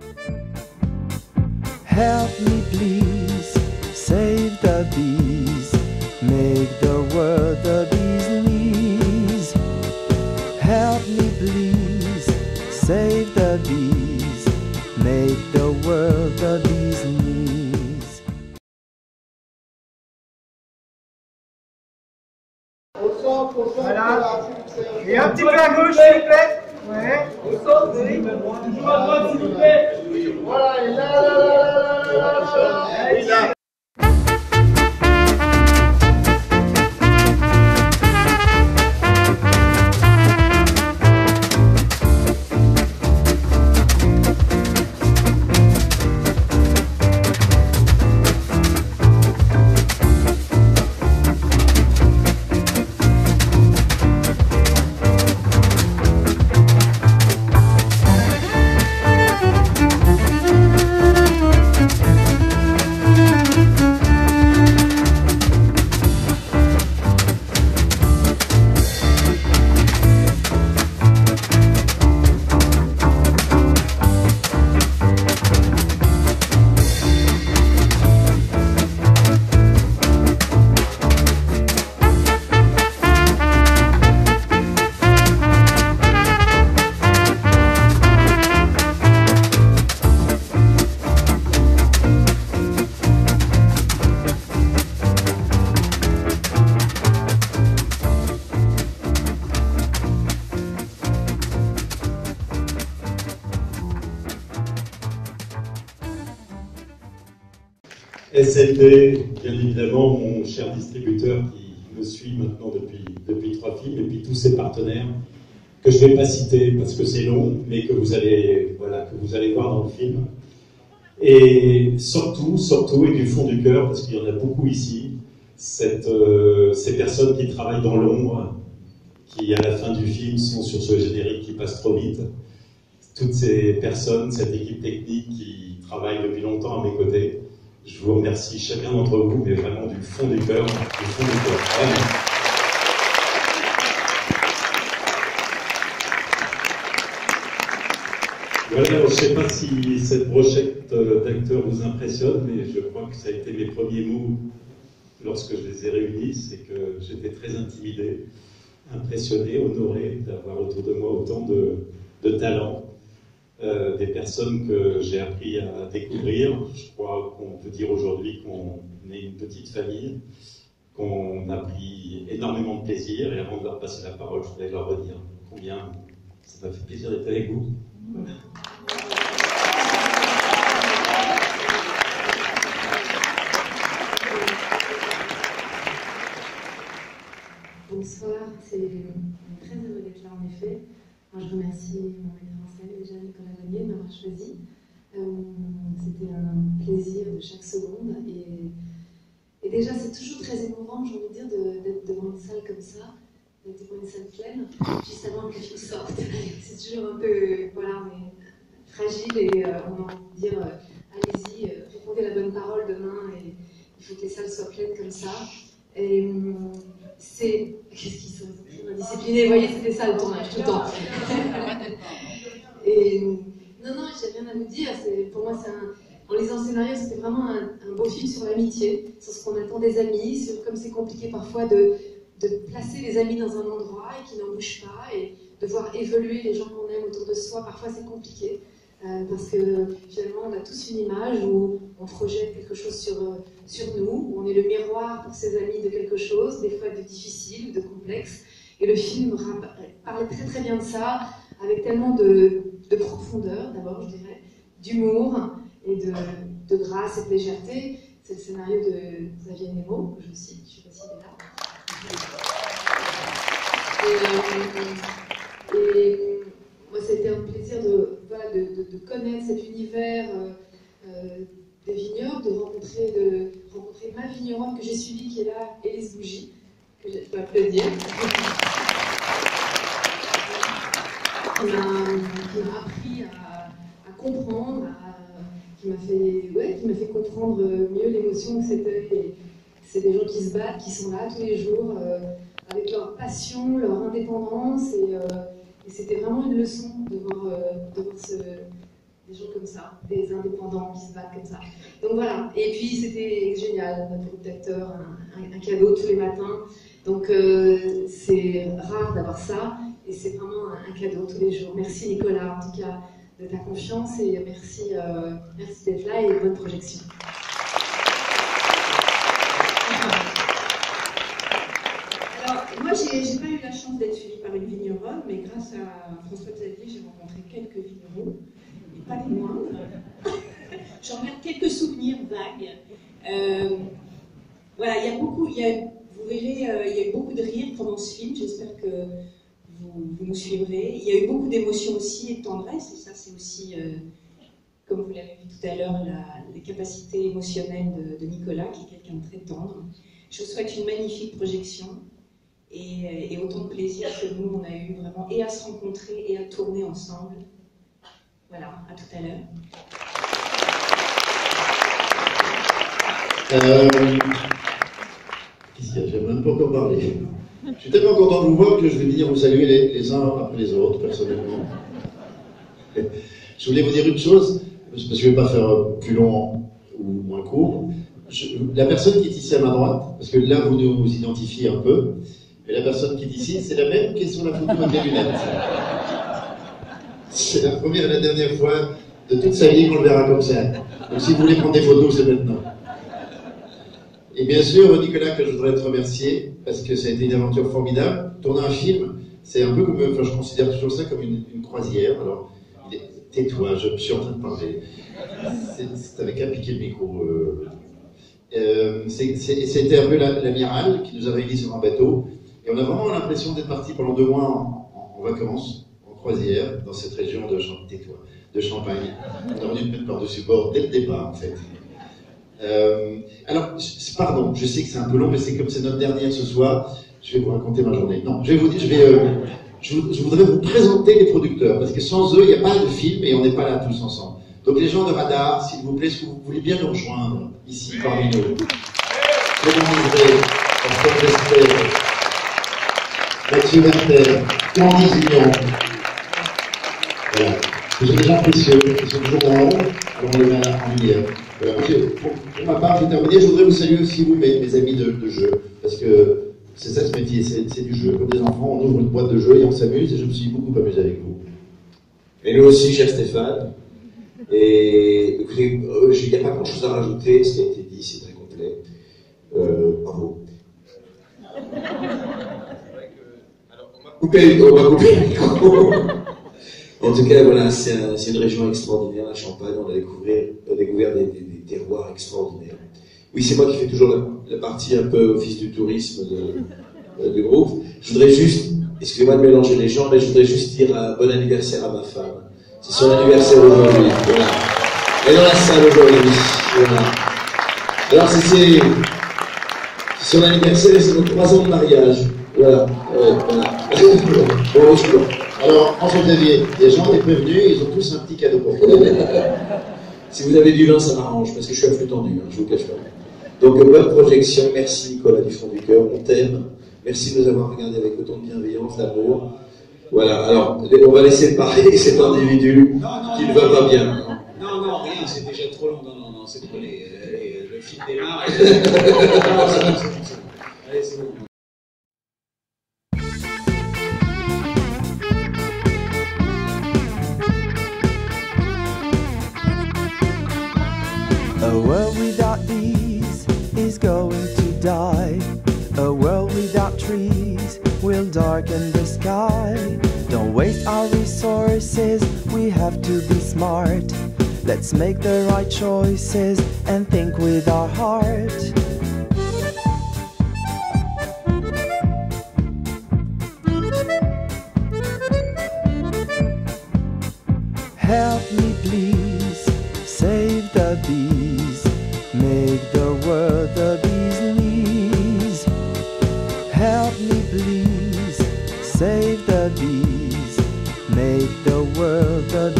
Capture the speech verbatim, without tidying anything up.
Help me please, save the bees, make the world the bee's knees. Help me please, save the bees, make the world the bee's knees. Voilà. Et un petit peu à gauche, s'il vous plaît. Ouais. Au centre, oui. Toujours à droite, s'il vous plaît. Voilà, et là, là, là, là, là, là, là, là. S L D, bien évidemment, mon cher distributeur qui me suit maintenant depuis, depuis trois films, et puis tous ses partenaires, que je ne vais pas citer parce que c'est long, mais que vous, allez, voilà, que vous allez voir dans le film. Et surtout, surtout, et du fond du cœur, parce qu'il y en a beaucoup ici, cette, euh, ces personnes qui travaillent dans l'ombre, qui à la fin du film sont sur ce générique qui passe trop vite. Toutes ces personnes, cette équipe technique qui travaille depuis longtemps à mes côtés, je vous remercie chacun d'entre vous, mais vraiment du fond du cœur, du fond du cœur. Vraiment. Voilà, je ne sais pas si cette brochette d'acteurs vous impressionne, mais je crois que ça a été mes premiers mots lorsque je les ai réunis, c'est que j'étais très intimidé, impressionné, honoré d'avoir autour de moi autant de, de talents. Euh, des personnes que j'ai appris à découvrir. Je crois qu'on peut dire aujourd'hui qu'on est une petite famille, qu'on a pris énormément de plaisir, et avant de leur passer la parole, je voudrais leur redire combien ça m'a fait plaisir d'être avec vous. Voilà. Bonsoir, c'est très heureux d'être là en effet. Moi, je remercie mon metteur en scène, déjà Nicolas Vanier, de m'avoir choisi. Euh, C'était un plaisir de chaque seconde. Et, et déjà, c'est toujours très émouvant, j'ai envie de dire, d'être de, devant une salle comme ça, d'être devant une salle pleine, juste avant que le film sorte. C'est toujours un peu, voilà, on est fragile et euh, on a envie de dire, euh, allez-y, euh, répondez la bonne parole demain, et il faut que les salles soient pleines comme ça. Et euh, c'est... Qu'est-ce qu'ils sont indisciplinés, vous voyez, c'était ça le tournage, tout le temps. Et non, non, j'ai rien à vous dire. Pour moi, c'est un... en lisant le scénario, c'était vraiment un, un beau film sur l'amitié, sur ce qu'on attend des amis, sur comme c'est compliqué parfois de, de placer les amis dans un endroit et qui n'en bougent pas, et de voir évoluer les gens qu'on aime autour de soi. Parfois, c'est compliqué. Euh, parce que finalement on a tous une image où on projette quelque chose sur, euh, sur nous, où on est le miroir pour ses amis de quelque chose, des fois de difficile, de complexe, et le film parlait très très bien de ça, avec tellement de, de profondeur d'abord je dirais, d'humour et de, de grâce et de légèreté. C'est le scénario de Xavier Nemo, que je cite, je ne sais pas s'il est là. Et, et moi, ça a été un plaisir de, voilà, de, de, de connaître cet univers euh, euh, des vignobles, de rencontrer, de rencontrer ma vigneronne que j'ai suivie, qui est là, Élise Bougie, que je peux applaudir, qui m'a appris à, à comprendre, à, qui m'a fait, ouais, qui m'a fait comprendre mieux l'émotion que c'était. C'est des gens qui se battent, qui sont là tous les jours, euh, avec leur passion, leur indépendance, et euh, Et c'était vraiment une leçon de voir, euh, de voir ce, des gens comme ça, des indépendants qui se battent comme ça. Donc voilà, et puis c'était génial, notre groupe d'acteurs, un, un, un cadeau tous les matins. Donc euh, c'est rare d'avoir ça, et c'est vraiment un, un cadeau tous les jours. Merci Nicolas, en tout cas, de ta confiance, et merci, euh, merci d'être là, et bonne projection. Alors, moi, j'ai j'ai pas eu la chance d'être suivie par une vigneronne, mais grâce à François Xavier, j'ai rencontré quelques vignerons, et pas des moindres. J'en garde quelques souvenirs vagues. Euh, voilà, il y a beaucoup, il y a, vous verrez, euh, il y a eu beaucoup de rires pendant ce film, j'espère que vous, vous nous suivrez. Il y a eu beaucoup d'émotions aussi et de tendresse, et ça c'est aussi, euh, comme vous l'avez vu tout à l'heure, les capacités émotionnelles de, de Nicolas, qui est quelqu'un de très tendre. Je vous souhaite une magnifique projection. Et, et autant de plaisir que nous, on a eu vraiment et à se rencontrer et à tourner ensemble. Voilà, à tout à l'heure. Euh, Qu'est-ce qu'il y a? J'aimerais même pas encore parler. Je suis tellement content de vous voir que je vais venir vous saluer les, les uns après les autres, personnellement. Je voulais vous dire une chose, parce que je ne vais pas faire plus long ou moins court. Je, la personne qui est ici à ma droite, parce que là vous nous identifiez un peu, mais la personne qui est ici, c'est la même qui est sur la photo avec les lunettes. C'est la première et la dernière fois de toute sa vie qu'on le verra comme ça. Donc si vous voulez prendre des photos, c'est maintenant. Et bien sûr, Nicolas, que je voudrais te remercier, parce que ça a été une aventure formidable. Tourner un film, c'est un peu comme, enfin je considère toujours ça comme une, une croisière. Alors, tais-toi, je suis en train de parler. T'avais qu'à piquer le micro. Euh, euh, C'était un peu l'amiral qui nous a réunis sur un bateau. Et on a vraiment l'impression d'être parti pendant deux mois en, en, en vacances, en croisière, dans cette région de, de Champagne. On aurait dû te mettre par-dessus bord dès le départ, en fait. Euh, alors, pardon, je sais que c'est un peu long, mais c'est comme c'est notre dernière ce soir, je vais vous raconter ma journée. Non, je vais vous dire, je vais, euh, je, je voudrais vous présenter les producteurs, parce que sans eux, il n'y a pas de film et on n'est pas là tous ensemble. Donc les gens de Radar, s'il vous plaît, est-ce que vous voulez bien nous rejoindre ici parmi nous? Clément André, Pascal Vester, Mathieu Werther, Candice Vignon. Voilà. Ce sont des gens précieux, qui sont toujours dans l'ombre, alors on les met en lumière. Voilà. Pour, pour ma part, j'ai terminé. Je voudrais vous saluer aussi, vous, mes, mes amis de, de jeu, parce que c'est ça ce métier, c'est du jeu. Comme des enfants, on ouvre une boîte de jeu et on s'amuse, et je me suis beaucoup amusé avec vous. Et nous aussi, cher Stéphane. Et écoutez, euh, il n'y a pas grand chose à rajouter, ce qui a été dit, c'est très complet. Euh, bravo. Coupé, on va couper le micro. En tout cas, voilà, c'est un, une région extraordinaire, la Champagne. On a découvert, on a découvert des, des, des terroirs extraordinaires. Oui, c'est moi qui fais toujours la, la partie un peu office du tourisme de, de, du groupe. Je voudrais juste, excusez-moi de mélanger les gens, mais je voudrais juste dire un bon anniversaire à ma femme. C'est son anniversaire aujourd'hui. Voilà. Elle est dans la salle aujourd'hui. Voilà. Alors, c'est son anniversaire et c'est nos trois ans de mariage. Voilà. Euh, voilà. Bon, je crois. Alors, François Xavier, les gens étaient prévenus, ils ont tous un petit cadeau pour vous. Si vous avez du vin, ça m'arrange, parce que je suis à flux tendu, hein, je vous cache pas. Donc, bonne projection. Merci Nicolas du fond du cœur, on t'aime. Merci de nous avoir regardé avec autant de bienveillance, d'amour. Voilà, alors, on va laisser parler cet individu non, non, qui ne va pas bien. Non, non, rien, c'est déjà trop long. Non, non, non, c'est trop les, les, le film démarre. Et... non, c'est bon, c'est bon, c'est bon. Allez, c'est bon. A world without bees is going to die. A world without trees will darken the sky. Don't waste our resources, we have to be smart. Let's make the right choices and think with our heart. Help me please, save the bees, make the world the bee's knees. Help me please, save the bees, make the world the